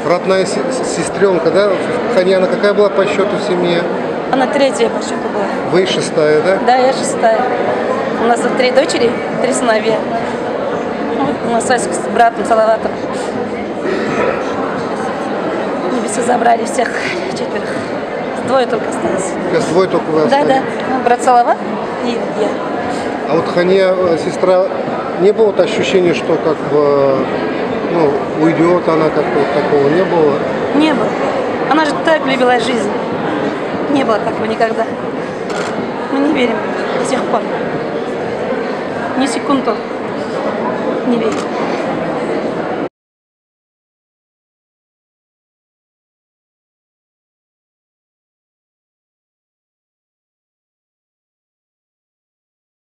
родная сестренка, да? Хания, она какая была по счету в семье? Она третья по счету была. Вы шестая, да? Да, я шестая. У нас 3 дочери, 3 сыновья. Вот у нас Саська с братом Салаватом. Небеса забрали всех 4. 2 только осталось. Сейчас 2 только вы Да, остались. да. Брат Салават и я. А вот Хания, сестра, не было вот ощущения, что как бы, ну, уйдет она, как-то вот такого не было? Не было. Она же так любила жизнь. Не было такого никогда. Мы не верим до сих пор. Ни секунду не верим.